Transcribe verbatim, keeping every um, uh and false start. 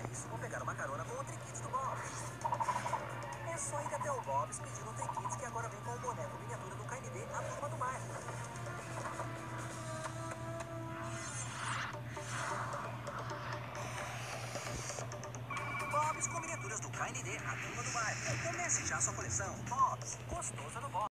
Para isso, vou pegar uma carona com o Triquits do Bob's. É só ir até o Bob's pedindo o Triquits, que agora vem com o boneco miniatura do K N D, a turma do bairro. Bob's com miniaturas do K N D, a turma do bairro. Comece já a sua coleção. Bob's, gostoso no Bob's.